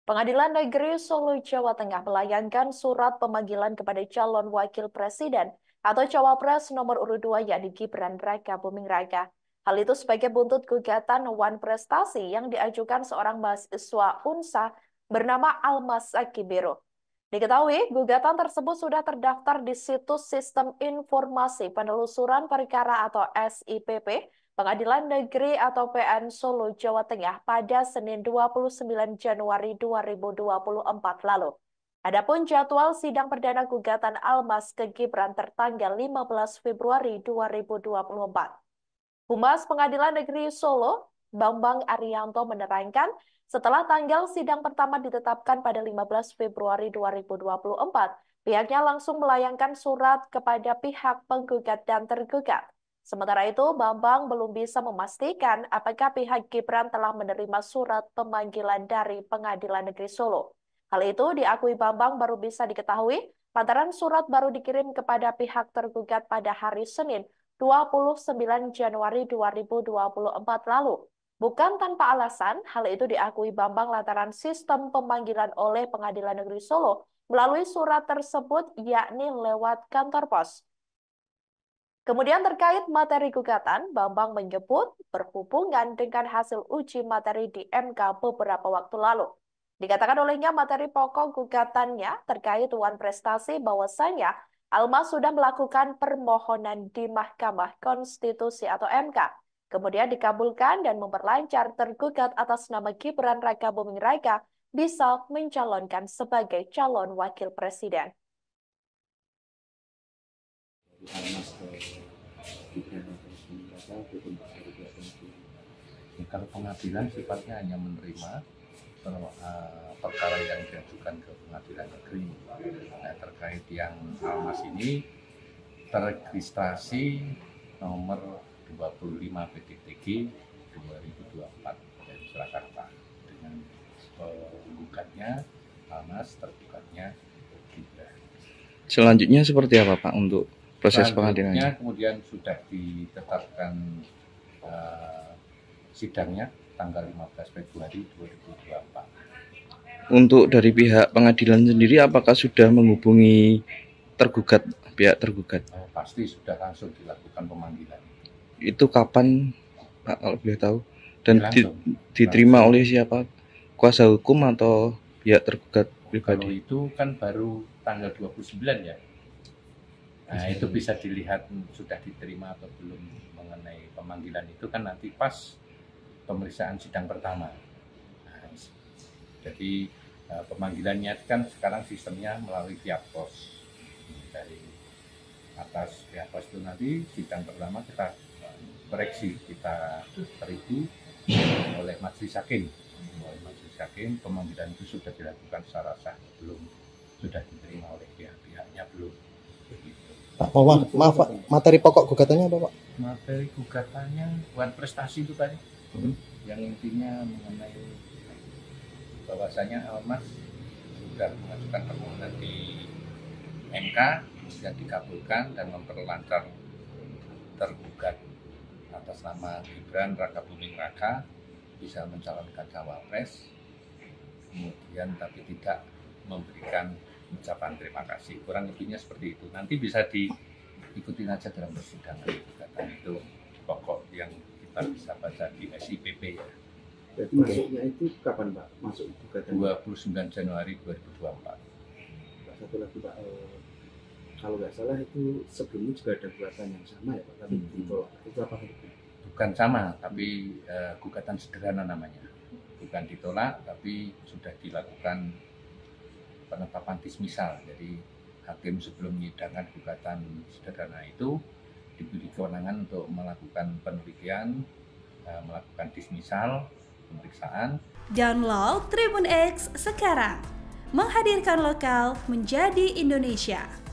Pengadilan Negeri Solo, Jawa Tengah melayangkan surat pemanggilan kepada calon wakil presiden atau cawapres nomor urut 2 yakni Gibran Raka Buming Raka. Hal itu sebagai buntut gugatan Wan Prestasi yang diajukan seorang mahasiswa UNSA bernama Almas Akibero. Diketahui, gugatan tersebut sudah terdaftar di situs Sistem Informasi Penelusuran Perkara atau SIPP Pengadilan Negeri atau PN Solo, Jawa Tengah pada Senin 29 Januari 2024 lalu. Adapun jadwal sidang perdana gugatan Almas ke Gibran tertanggal 15 Februari 2024. Humas Pengadilan Negeri Solo, Bambang Arianto menerangkan, setelah tanggal sidang pertama ditetapkan pada 15 Februari 2024, pihaknya langsung melayangkan surat kepada pihak penggugat dan tergugat. Sementara itu, Bambang belum bisa memastikan apakah pihak Gibran telah menerima surat pemanggilan dari Pengadilan Negeri Solo. Hal itu diakui Bambang baru bisa diketahui lantaran surat baru dikirim kepada pihak tergugat pada hari Senin 29 Januari 2024 lalu. Bukan tanpa alasan, hal itu diakui Bambang lantaran sistem pemanggilan oleh Pengadilan Negeri Solo melalui surat tersebut yakni lewat kantor pos. Kemudian terkait materi gugatan, Bambang menyebut berhubungan dengan hasil uji materi di MK beberapa waktu lalu. Dikatakan olehnya materi pokok gugatannya terkait Wan Prestasi bahwasanya Almas sudah melakukan permohonan di Mahkamah Konstitusi atau MK. Kemudian dikabulkan dan memperlancar tergugat atas nama Gibran Raka Buming Raka bisa mencalonkan sebagai calon wakil presiden. Kalau pengadilan sifatnya hanya menerima perkara yang diajukan ke pengadilan negeri. Nah, terkait yang Almas ini terregistrasi nomor 25 PTTG 2024 dari Surakarta dengan penggugatnya Almas, tergugatnya Gibran. Selanjutnya seperti apa Pak untuk proses pengadilannya? Kemudian sudah ditetapkan sidangnya tanggal 15 Februari 2024. Untuk dari pihak pengadilan sendiri apakah sudah menghubungi tergugat, pihak tergugat? Pasti sudah langsung dilakukan pemanggilan. Itu kapan Pak kalau boleh tahu? Dan diterima oleh siapa? Kuasa hukum atau pihak tergugat pribadi? Kalau itu kan baru tanggal 29 ya. Nah, itu bisa dilihat sudah diterima atau belum mengenai pemanggilan itu kan nanti pas pemeriksaan sidang pertama. Nah, jadi pemanggilannya kan sekarang sistemnya melalui pihak pos. Dari atas pihak pos itu nanti sidang pertama kita koreksi, kita terima oleh majelis hakim. Oleh majelis hakim, pemanggilan itu sudah dilakukan secara sah belum, sudah diterima oleh pihak-pihaknya belum. Begitu. Pak, maaf Pak, materi pokok gugatannya apa Pak? Materi gugatannya Wan Prestasi itu tadi, yang intinya mengenai bahwasanya Almas sudah mengajukan permohonan di MK, kemudian dikabulkan dan memperlancar tergugat atas nama Gibran Raka Buming Raka bisa mencalonkan cawapres, kemudian tapi tidak memberikan ucapan terima kasih. Kurang lebihnya seperti itu. Nanti bisa diikuti aja dalam persidangan gugatan itu pokok yang kita bisa baca di SIPP ya. Jadi masuknya itu kapan Pak? Masuk gugatan 29 Januari 2024. Satu lagi Pak, kalau nggak salah itu sebelumnya juga ada gugatan yang sama ya Pak, tapi ditolak. Itu apa itu? Bukan sama, tapi gugatan sederhana namanya. Bukan ditolak, tapi sudah dilakukan penetapan dismisal. Jadi hakim sebelum menyidangkan gugatan sederhana itu diberi kewenangan untuk melakukan penelitian, melakukan dismisal, pemeriksaan. Download Tribun X sekarang, menghadirkan lokal menjadi Indonesia.